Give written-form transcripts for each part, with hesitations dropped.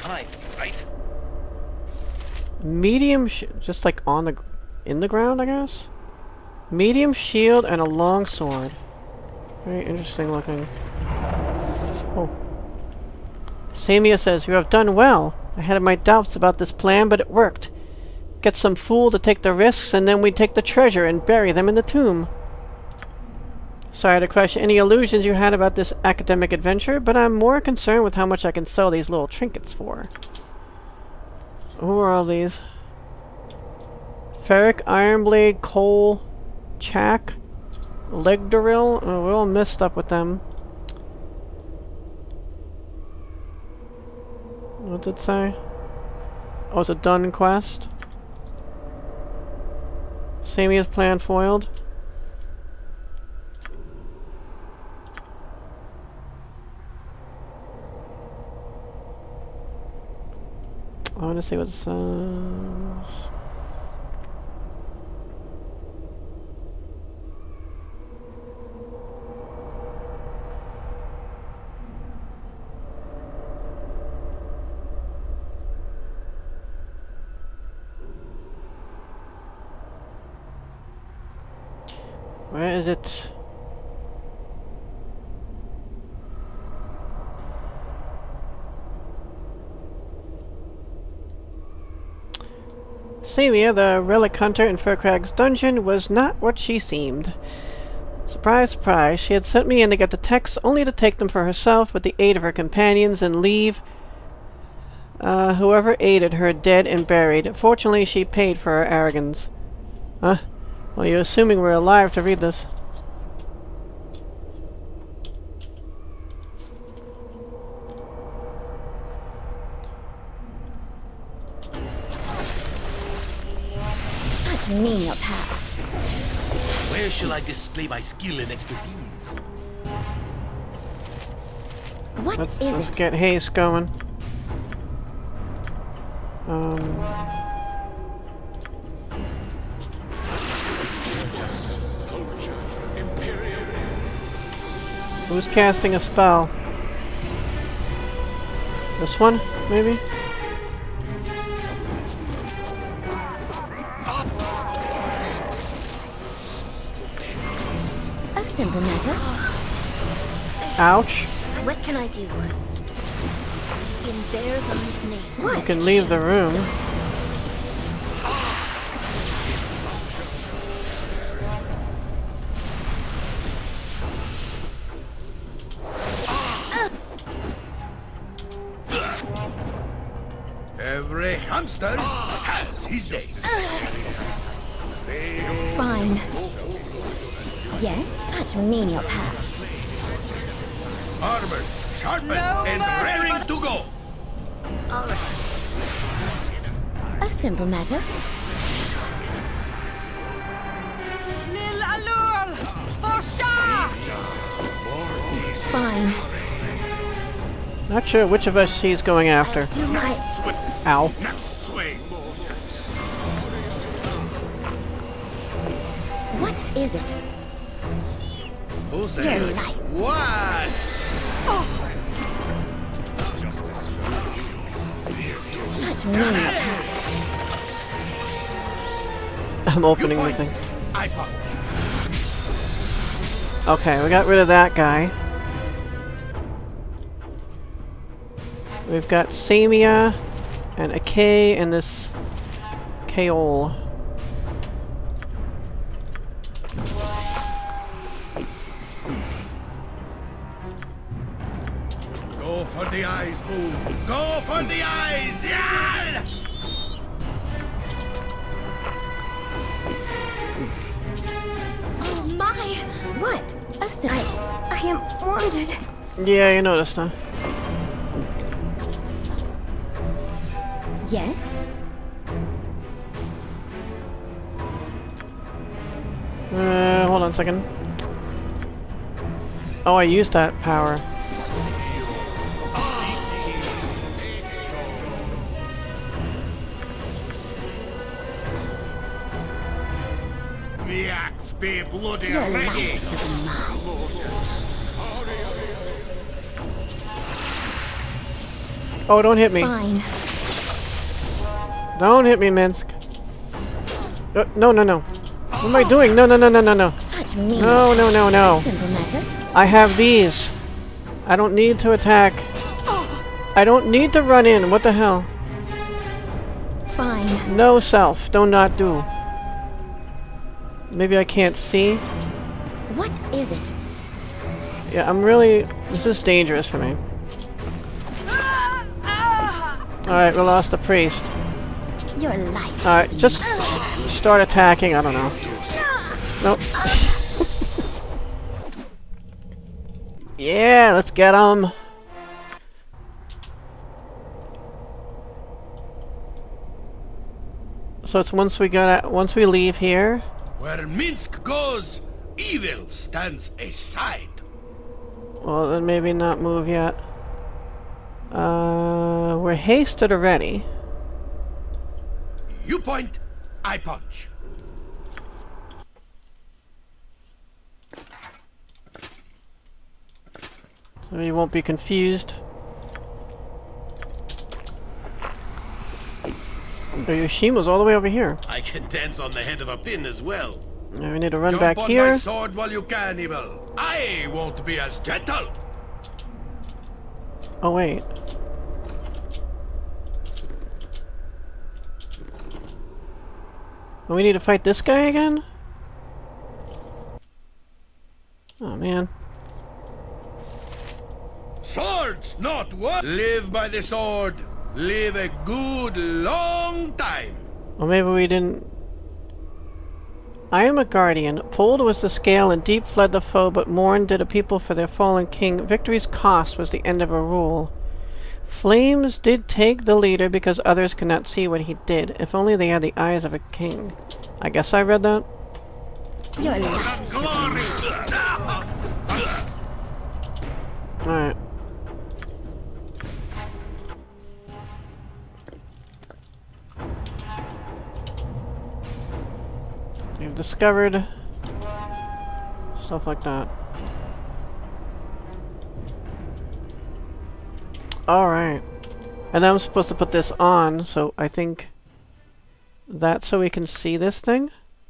behind, right? Medium, just like in the ground, I guess. Medium shield and a long sword. Very interesting looking. Oh. Samia says, "You have done well. I had my doubts about this plan, but it worked. Get some fool to take the risks, and then we take the treasure and bury them in the tomb." Sorry to crush any illusions you had about this academic adventure, but I'm more concerned with how much I can sell these little trinkets for. Who are all these? Ferric, Ironblade, Coal, Chak, Legdoril. Oh, we're all messed up with them. What's it say? Oh, it's a done quest. Samia's plan foiled. I want to see what it says. Where is it? Samia, the relic hunter in Furcrag's dungeon, was not what she seemed. Surprise, surprise, she had sent me in to get the texts only to take them for herself with the aid of her companions and leave whoever aided her dead and buried. Fortunately, she paid for her arrogance. Huh? Well, you're assuming we're alive to read this. Menial task. Where shall I display my skill and expertise? Let's get haste going. Who's casting a spell? This one, maybe? A simple matter. Ouch. What can I do? In bare bones name. What? You can leave the room. Every hamster has his day. Fine. Yes, such menial tasks. Armored, sharpened, and raring to go. A simple matter. Fine. Not sure which of us she's going after. Do my... Ow. What is it? Who says Yes, it? I... What? Such menial tasks. I'm opening the thing. I pop. Okay, we got rid of that guy. We've got Samia and a K and this Kaol. Go for the eyes, boo. Go for the eyes. Yeah! Oh my! What? I am wounded. Yeah, you noticed, huh? Yes? Hold on a second. Oh, I used that power. The axe be bloody Your ready. life shall be mine. Oh, don't hit me. Fine. Don't hit me, Minsk. No, no, no. What am I doing? No, no, no, no, no, no. Such mean. No, no, no, no. Simple matter. I have these. I don't need to attack. I don't need to run in. What the hell? Fine. No self. Do not do. Maybe I can't see. What is it? Yeah, I'm really... This is dangerous for me. Alright, we lost the priest. Your life. Alright, just start attacking. I don't know. Nope. Yeah, let's get him. So it's once we leave here. Where Minsk goes, evil stands aside. Well, then maybe not move yet. We're hasted already. You point, I punch. So you won't be confused. So Yoshima's all the way over here. I can dance on the head of a pin as well. Now we need to run Jump back on here. my sword while you can, evil. I won't be as gentle. Oh wait. Oh, we need to fight this guy again? Oh man. Swords, not what? Live by the sword. Live a good long time. Well, maybe we didn't... I am a guardian. Pulled was the scale and deep fled the foe, but mourn did a people for their fallen king. Victory's cost was the end of a rule. Flames did take the leader because others could not see what he did. If only they had the eyes of a king. I guess I read that. Your life. Glory. Alright. We've discovered stuff like that. Alright. And I'm supposed to put this on, so I think that's so we can see this thing.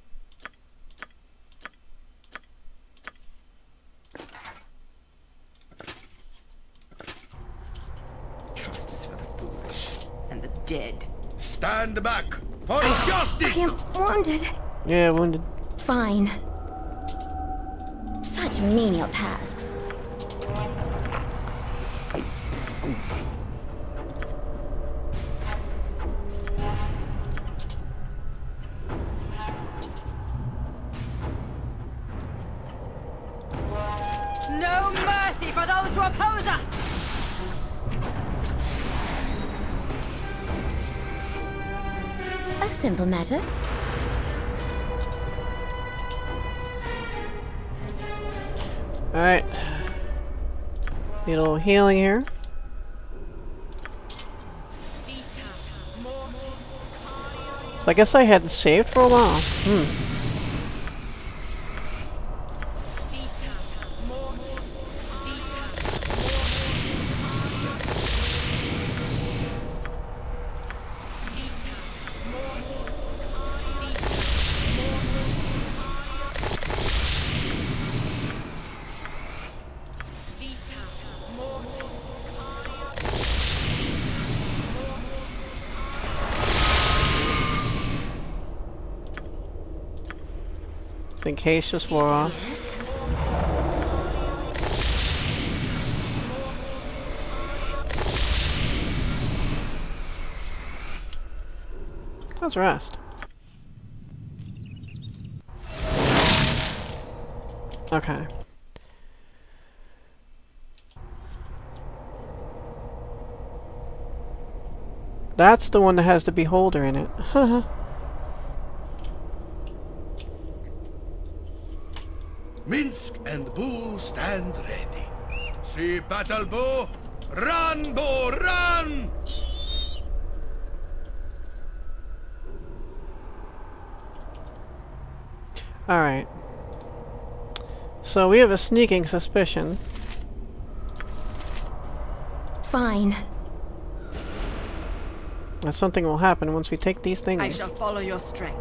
Trust is for the foolish and the dead. Stand back for justice. I am wounded. Yeah, wounded. Fine. Such menial tasks. No mercy for those who oppose us! A simple matter. Alright. Need a little healing here. So I guess I hadn't saved for a while. I think haste just wore off. How's rest? Okay. That's the one that has the beholder in it. Haha. Minsk and Boo stand ready. See battle, Boo. Run, Boo, run! Alright. So we have a sneaking suspicion. Fine. that something will happen once we take these things. I shall follow your strength.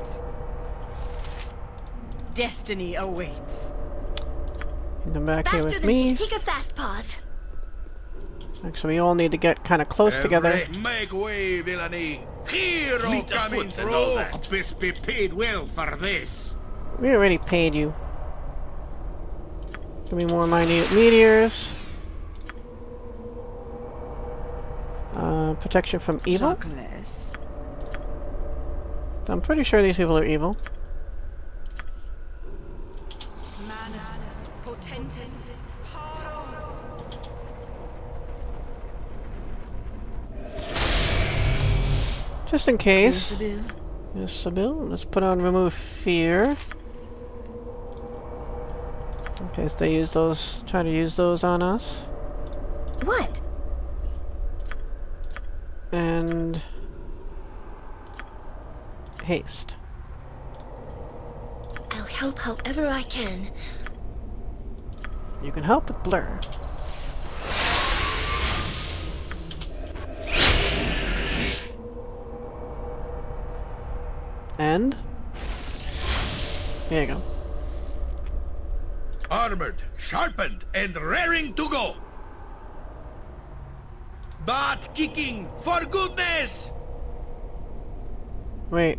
Destiny awaits. Come back here Faster with than me. Take a fast pause. Actually, we all need to get kind of close together. Make way, villainy. Hero coming through. This be paid well for this. We already paid you. Give me more minute meteors. Protection from evil? Darkness. I'm pretty sure these people are evil. Manus potentis. Just in case. Isabel. Yes, Sybil. Let's put on remove fear. In case they use those, try to use those on us. What? And haste. I'll help however I can. You can help with blur. And there you go. Armored, sharpened, and raring to go. Butt kicking, for goodness! Wait.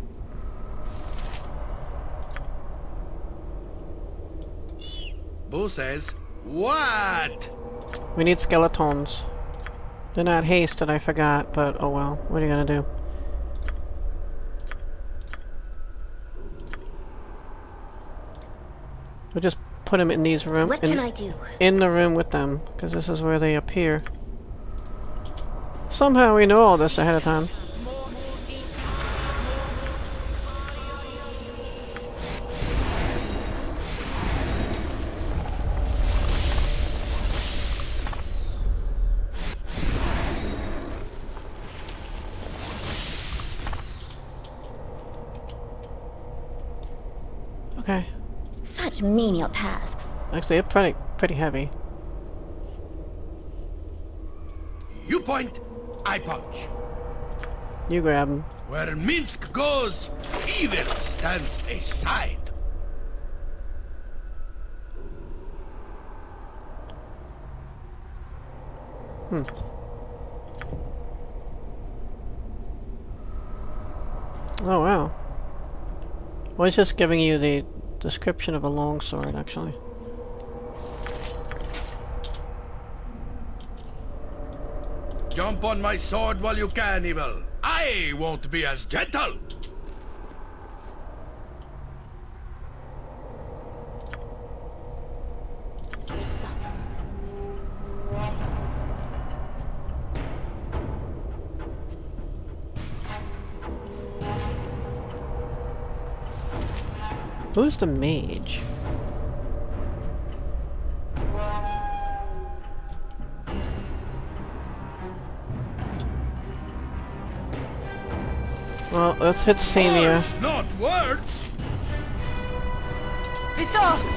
Boo says, what? We need skeletons. They're not hasted, I forgot, but oh well. What are you gonna do? We'll just put them in these rooms. What can I do? In the room with them, because this is where they appear. Somehow we know all this ahead of time. Okay. Such menial tasks. Actually, it's pretty heavy. You point, I punch. You grab them. Where Minsk goes, evil stands aside. Oh wow. Well, it's just giving you the description of a longsword, actually. Jump on my sword while you can, evil. I won't be as gentle. Who's the mage? Well, let's hit Samia. Words, not words. Vithos!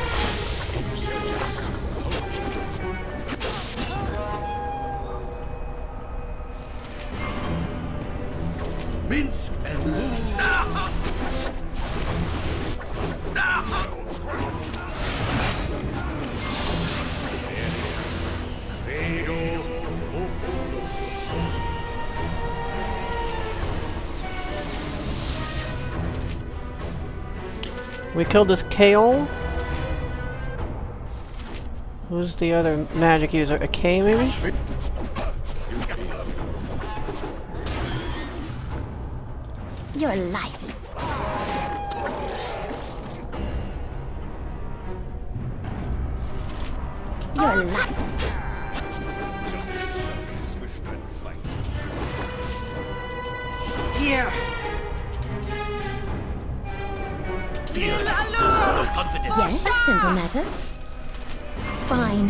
Minsk and We killed this Kaol. Who's the other magic user? A K, maybe? Your life. Your life. Here! Yes, a simple matter. Fine.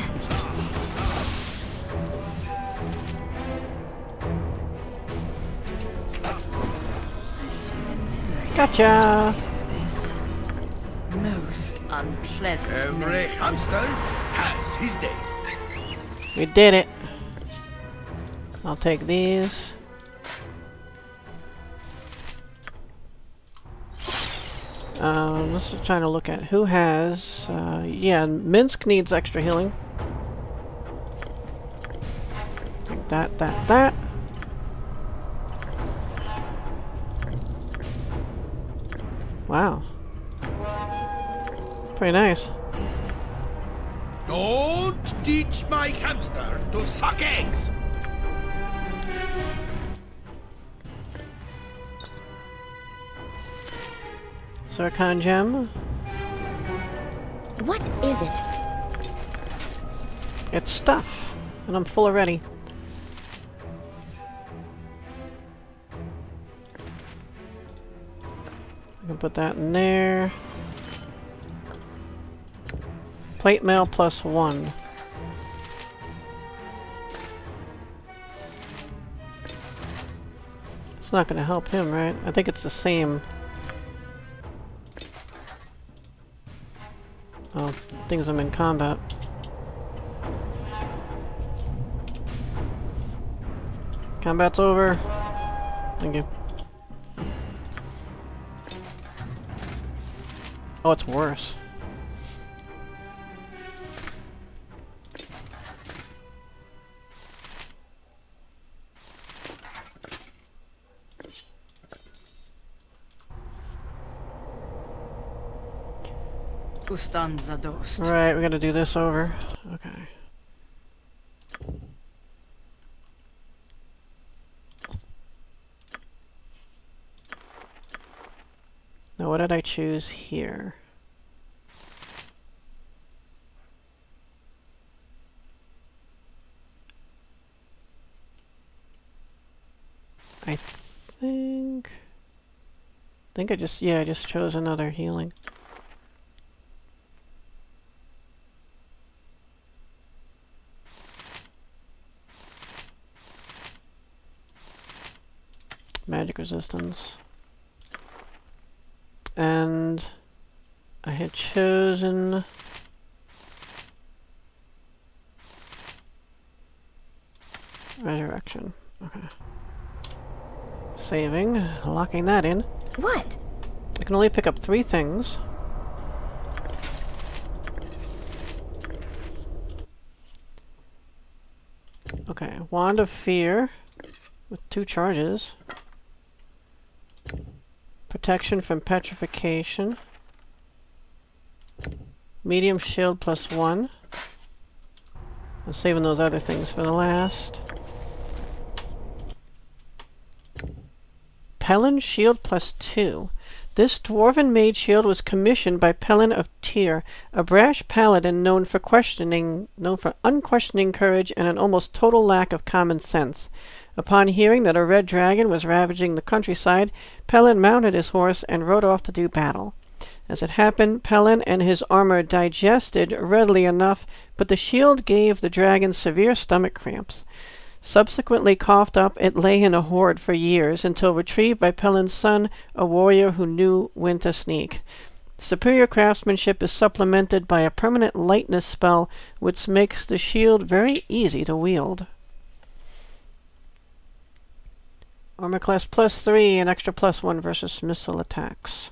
Gotcha! This most unpleasant. every hamster has his day. We did it! I'll take these. Let's try to look at who has, yeah, Minsk needs extra healing. Like that. Wow. Pretty nice. Don't teach my hamster to suck eggs! Zircon gem. What is it? It's stuff, and I'm full already. I can put that in there. Plate mail +1. It's not going to help him, right? I think it's the same. Oh, things I'm in combat. Combat's over. Thank you. Oh, it's worse. Right, we gotta do this over. Okay. Now what did I choose here? I think I just chose another healing. Magic resistance. And I had chosen resurrection. Okay. Saving, locking that in. What? I can only pick up 3 things. Okay, Wand of Fear with 2 charges. Protection from petrification. Medium shield +1. I'm saving those other things for the last. Pelin shield +2. This dwarven mage shield was commissioned by Pelin of Tyr, a brash paladin known for unquestioning courage and an almost total lack of common sense. Upon hearing that a red dragon was ravaging the countryside, Pelin mounted his horse and rode off to do battle. As it happened, Pelin and his armor digested readily enough, but the shield gave the dragon severe stomach cramps. Subsequently coughed up, it lay in a hoard for years, until retrieved by Pelin's son, a warrior who knew when to sneak. Superior craftsmanship is supplemented by a permanent lightness spell, which makes the shield very easy to wield. Armor class +3 and extra +1 versus missile attacks.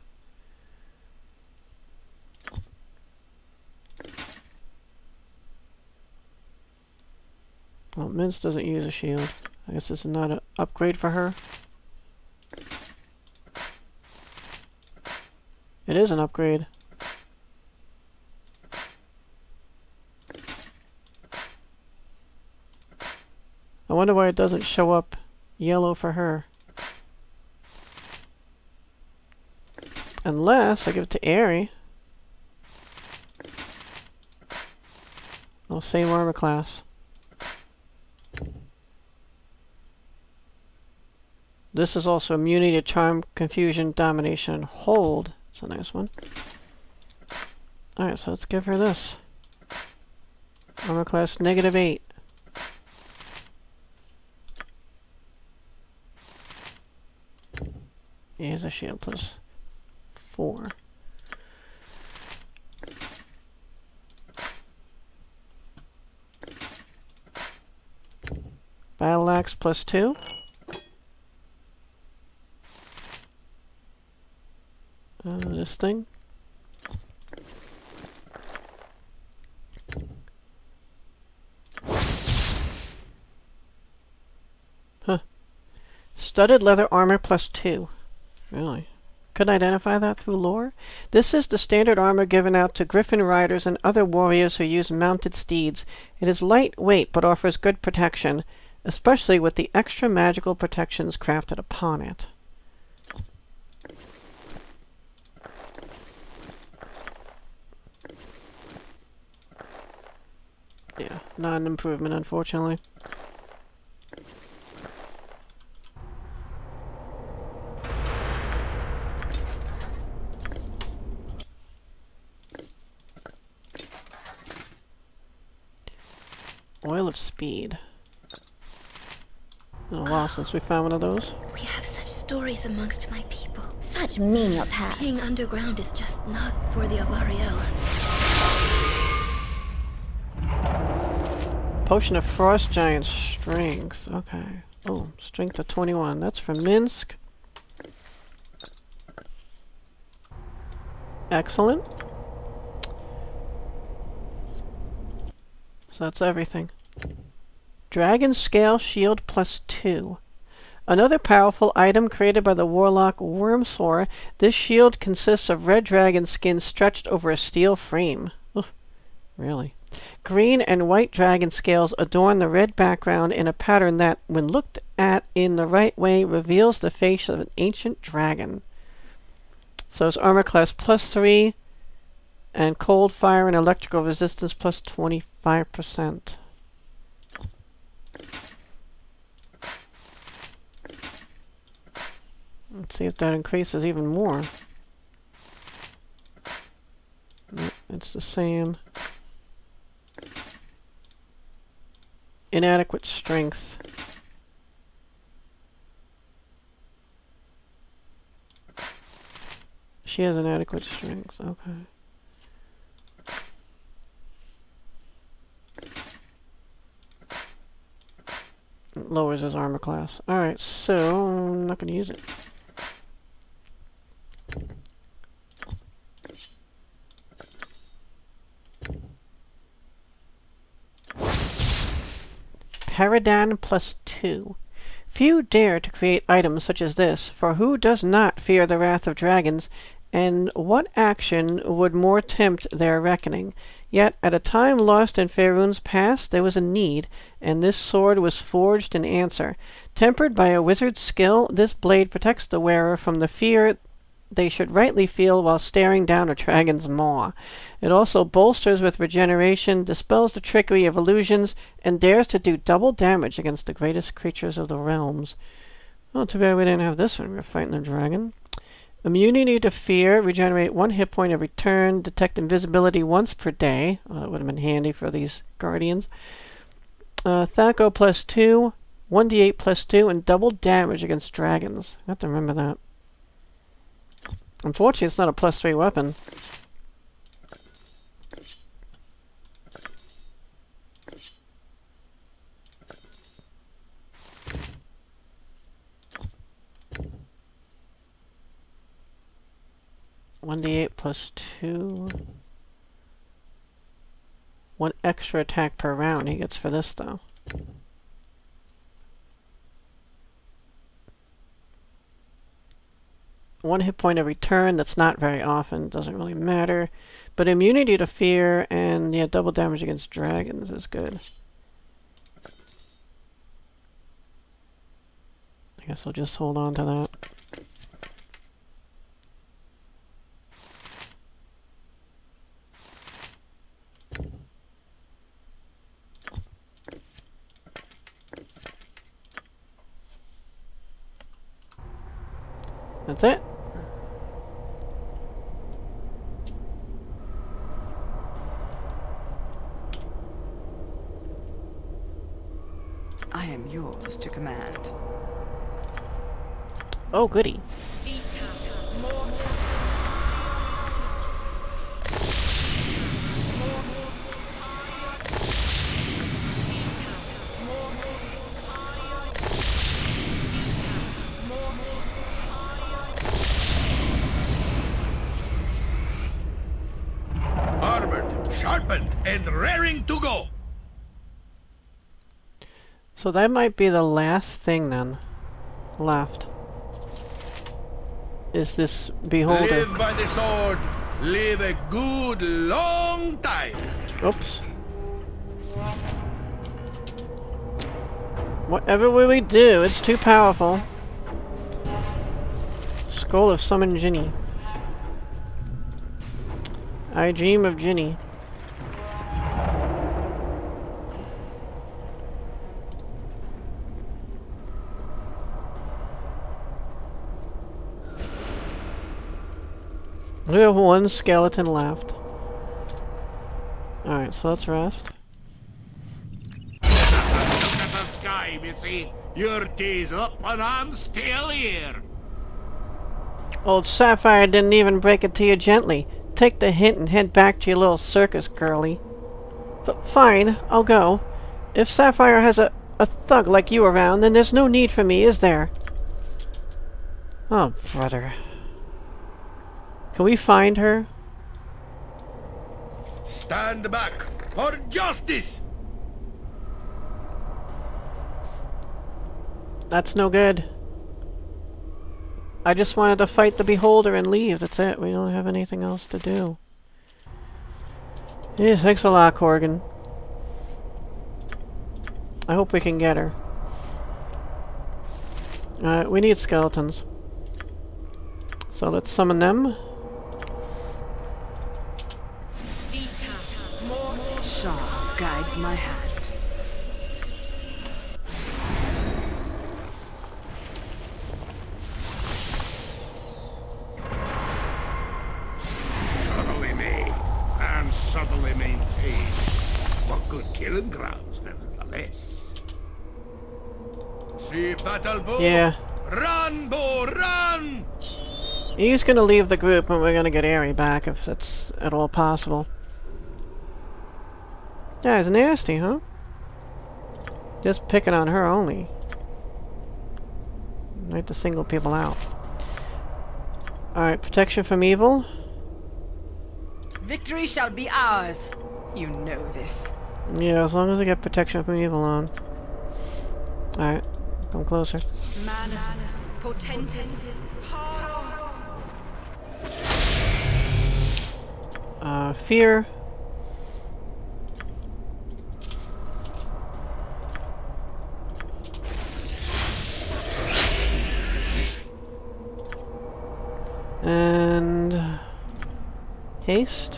Well, Mince doesn't use a shield. I guess this is not an upgrade for her. It is an upgrade. I wonder why it doesn't show up yellow for her. Unless I give it to Aerie. Oh, same armor class. This is also immunity to charm, confusion, domination, and hold. It's a nice one. Alright, so let's give her this. Armor class -8. Here's a shield +4. Battle axe +2. This thing. Studded leather armor +2. Really? Couldn't identify that through lore? This is the standard armor given out to griffin riders and other warriors who use mounted steeds. It is lightweight but offers good protection, especially with the extra magical protections crafted upon it. Yeah, not an improvement, unfortunately. Oil of Speed. Been a while since we found one of those. We have such stories amongst my people. Such menial tasks. Being underground is just not for the Avariel. Potion of Frost Giant Strength. Okay. Oh, strength of 21. That's from Minsk. Excellent. So that's everything. Dragon Scale Shield +2. Another powerful item created by the warlock Wormsor. This shield consists of red dragon skin stretched over a steel frame. Ugh, really? Green and white dragon scales adorn the red background in a pattern that, when looked at in the right way, reveals the face of an ancient dragon. So it's armor class +3, and cold, fire, and electrical resistance +25%. Let's see if that increases even more. No, it's the same. Inadequate strength. She has inadequate strength, okay. It lowers his armor class. Alright, so I'm not going to use it. Paradan +2. Few dare to create items such as this, for who does not fear the wrath of dragons, and what action would more tempt their reckoning? Yet, at a time lost in Faerûn's past, there was a need, and this sword was forged in answer. Tempered by a wizard's skill, this blade protects the wearer from the fear they should rightly feel while staring down a dragon's maw. It also bolsters with regeneration, dispels the trickery of illusions, and dares to do double damage against the greatest creatures of the realms. Well, too bad we didn't have this when we were fighting the dragon. Immunity to fear, regenerate 1 hit point every turn, detect invisibility once per day. Well, that would have been handy for these guardians. Thaco +2, 1d8 +2, and double damage against dragons. I have to remember that. Unfortunately, it's not a +3 weapon. (1d8 +2). 1 extra attack per round he gets for this, though. One hit point every turn. That's not very often. Doesn't really matter. But immunity to fear and, yeah, double damage against dragons is good. I guess I'll just hold on to that. That's it. I am yours to command. Oh, goody. Armored, sharpened, and raring to go. So that might be the last thing then. left is this beholder. Live by the sword. Live a good long time. Oops. Whatever will we do? It's too powerful. Skull of Summon Ginny. I dream of Ginny. We have one skeleton left. Alright, so let's rest. Look at the sky, missy. Your tea's up and I'm still here. Old Sapphire didn't even break it to you gently. Take the hint and head back to your little circus, girlie. Fine, I'll go. If Sapphire has a thug like you around, then there's no need for me, is there? Oh, brother. Can we find her? Stand back for justice. That's no good. I just wanted to fight the Beholder and leave. That's it. We don't have anything else to do. Yeah, thanks a lot, Korgan. I hope we can get her. We need skeletons. So let's summon them. Shaw guides my hand. Subtly made and subtly maintained. What good killing grounds, nevertheless. See battle bow? Yeah. Run, bow, run! He's gonna leave the group and we're gonna get Aerie back if that's at all possible. Yeah, it's nasty, huh? Just picking on her only. Like to single people out. Alright, protection from evil. Victory shall be ours. You know this. Yeah, as long as I get protection from evil on. Alright, come closer. Manus potentis. Fear. And haste.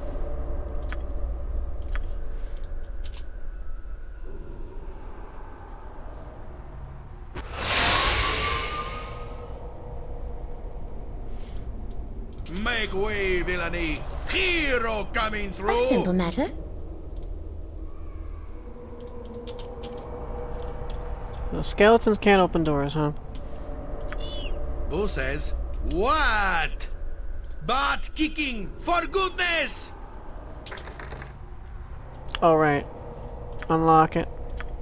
Make way, villainy! Hero coming through! A simple matter. The skeletons can't open doors, huh? Who says? What? Butt kicking, for goodness! Alright. Unlock it.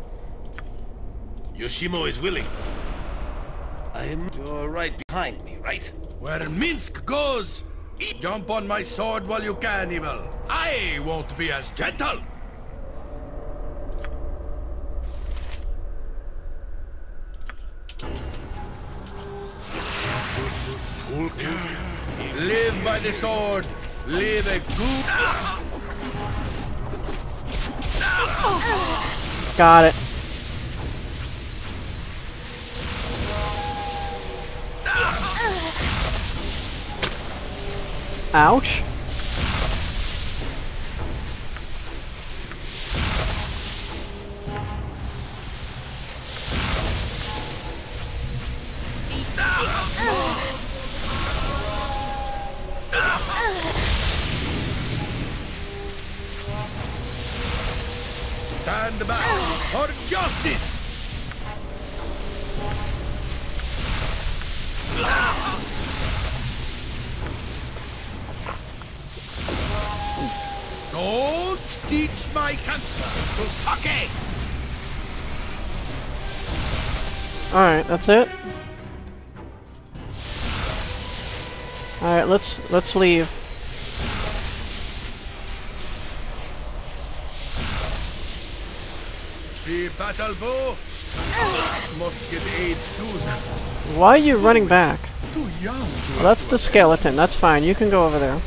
Yoshimo is willing. You're right behind me, right? Where Minsk goes, jump on my sword while you can, evil. I won't be as gentle. Live by the sword. Live a good... Got it. Ouch. Stand back for justice. Don't teach my cancer to suck eggs. Alright, that's it. Alright, let's leave. See battle bow, Must get aid soon. Why are you running back? Too young to Well, that's the skeleton. That's fine. You can go over there.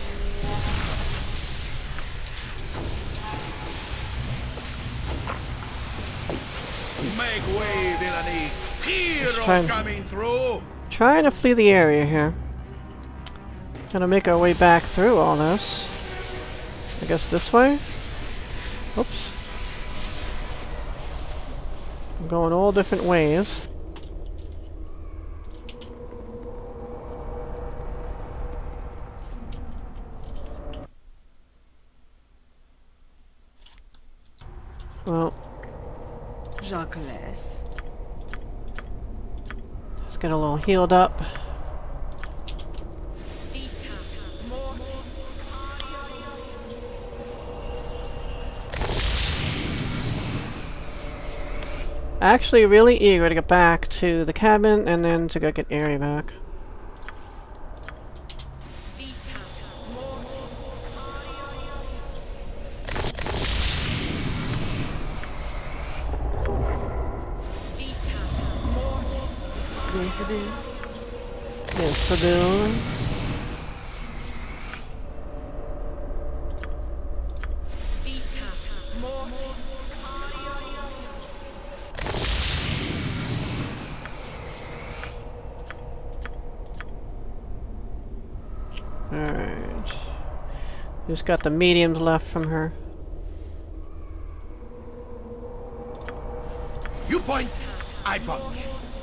make way, villainy. Hero trying- coming through. Trying to flee the area here. Gonna make our way back through all this. I guess this way? Oops. I'm going all different ways. Well, Jacques. let's get a little healed up. Actually, really eager to get back to the cabin and then to go get Aerie back. Yes, I do. Alright. Just got the mediums left from her. You point, I punch.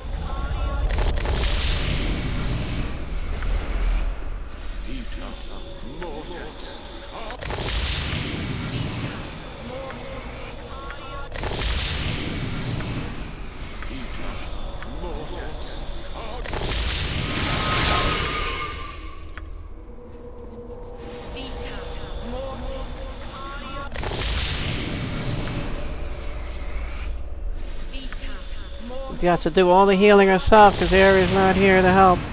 She has to do all the healing herself because Aerie's not here to help.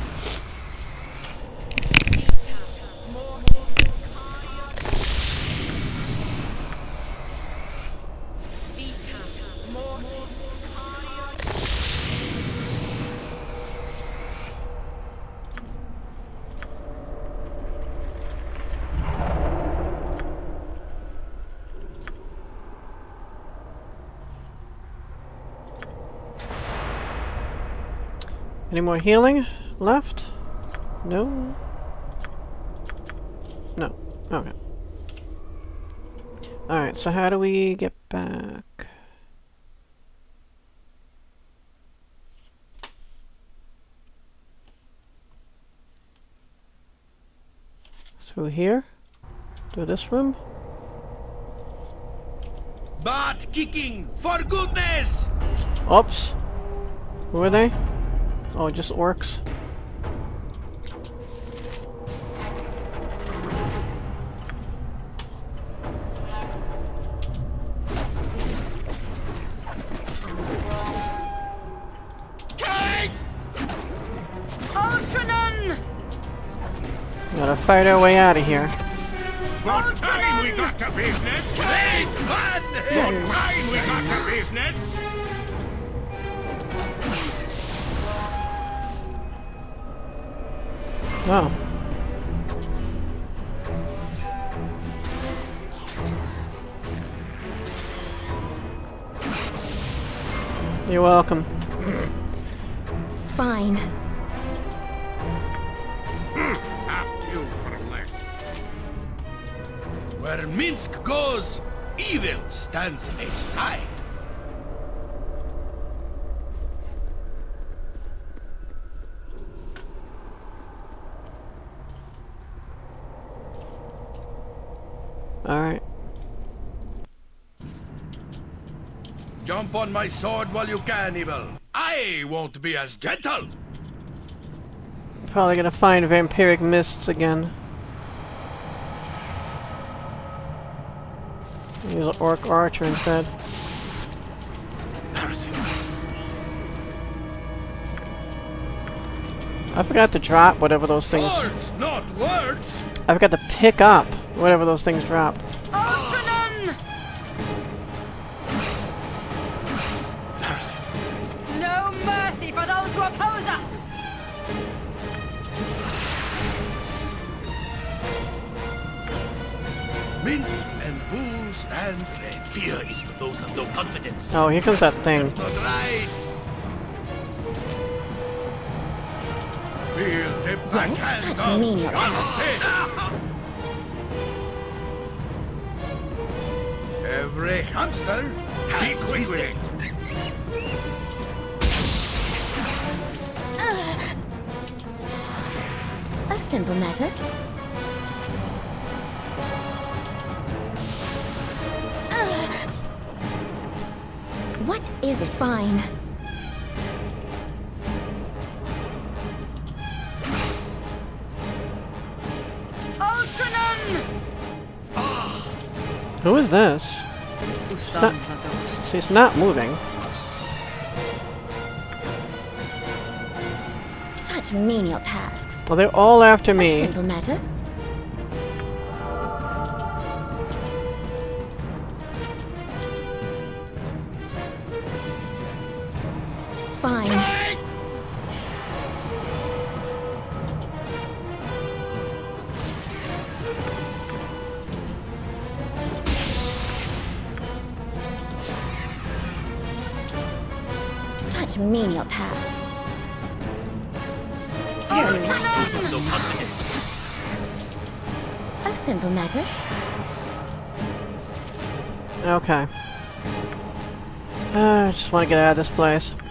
Any more healing left? No? No. Okay. Alright, so how do we get back? Through here? Through this room? Butt kicking, for goodness! Oops. Who are they? Oh, just orcs. Gotta fight our way out of here. What time we got to business? Wait, man! What time we got to business? Oh. You're welcome. Fine. Half you for less. Where Minsk goes, evil stands aside. Alright. Jump on my sword while you can, evil. I won't be as gentle. Probably gonna find vampiric mists again. Use an orc archer instead. I forgot to drop whatever those things. Words, not words. I forgot to pick up whatever those things dropped. Embarrassing. oppose us! Minsk and Bull stand ready. Fear is for those of no confidence. Oh, here comes that thing. Not right. Feel the backhand such of menial justice. Every hamster has quick with it. A simple matter. What is it? Fine. Who is this? Whose thumbs are those? She's not moving. Such menial tasks. Well, they're all after me. Simple matter. Fine. Such menial tasks. Those of no confidence. A simple matter. Okay. I just want to get out of this place.